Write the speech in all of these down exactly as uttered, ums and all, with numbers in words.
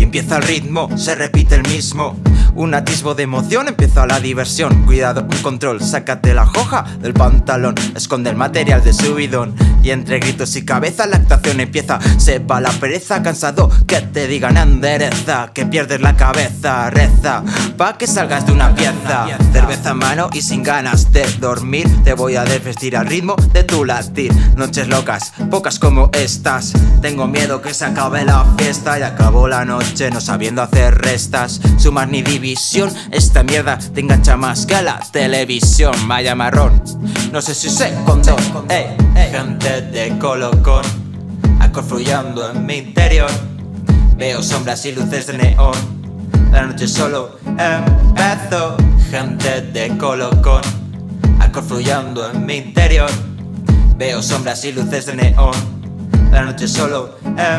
Empieza el ritmo, se repite el mismo. Un atisbo de emoción, empieza la diversión. Cuidado, un control, sácate la hoja del pantalón. Esconde el material de su bidón. Y entre gritos y cabeza la actuación empieza. Se va la pereza, cansado que te digan endereza. Que pierdes la cabeza, reza pa' que salgas de una pieza. Cerveza en mano y sin ganas de dormir. Te voy a desvestir al ritmo de tu latir. Noches locas, pocas como estas. Tengo miedo que se acabe la fiesta. Y acabó la noche no sabiendo hacer restas. Sumas ni división, esta mierda te engancha más que la televisión. Vaya marrón, no sé si se condó. Ey, ey. Gente de colocón, acorfrullando en mi interior. Veo sombras y luces de neón. La noche solo empezó. Gente de colocón, acorfrullando en mi interior. Veo sombras y luces de neón. La noche solo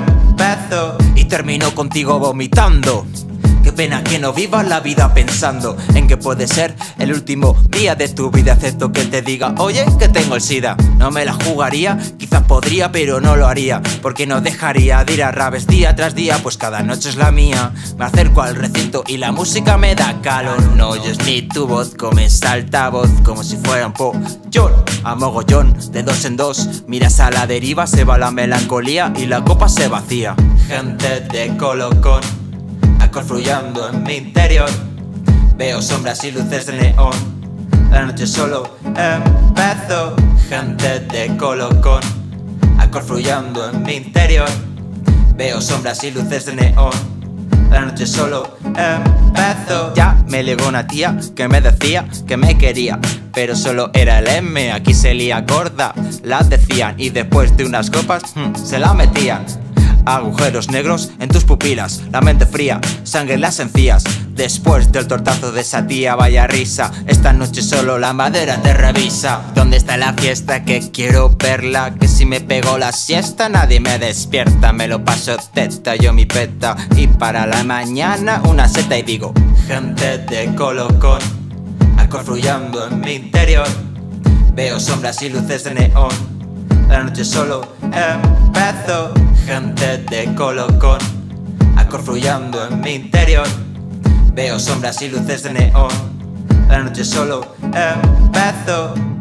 empezó. Y terminó contigo vomitando. Qué pena que no vivas la vida pensando en que puede ser el último día de tu vida. Acepto que él te diga, oye, que tengo el SIDA. No me la jugaría, quizás podría, pero no lo haría. Porque no dejaría de ir a raves día tras día, pues cada noche es la mía. Me acerco al recinto y la música me da calor. No oyes ni tu voz, comes altavoz como si fuera un pollón. A mogollón, de dos en dos, miras a la deriva, se va la melancolía y la copa se vacía. Gente de colocón, acorfrullando en mi interior. Veo sombras y luces de neón. La noche solo empezó. Gente de colocón, acorfrullando en mi interior. Veo sombras y luces de neón. La noche solo empezó. Ya me llegó una tía que me decía que me quería, pero solo era el M, aquí se lía gorda, la decían. Y después de unas copas, hmm, se la metían. Agujeros negros en tus pupilas, la mente fría, sangre en las encías. Después del tortazo de esa tía, vaya risa. Esta noche solo la madera te revisa. ¿Dónde está la fiesta? Que quiero verla. Que si me pego la siesta nadie me despierta. Me lo paso teta, yo mi peta. Y para la mañana una seta y digo, gente de colocón, acorfrullando en mi interior. Veo sombras y luces de neón. La noche solo empezó. Gente de colocón, acorfrullando en mi interior. Veo sombras y luces de neón. La noche solo empezó.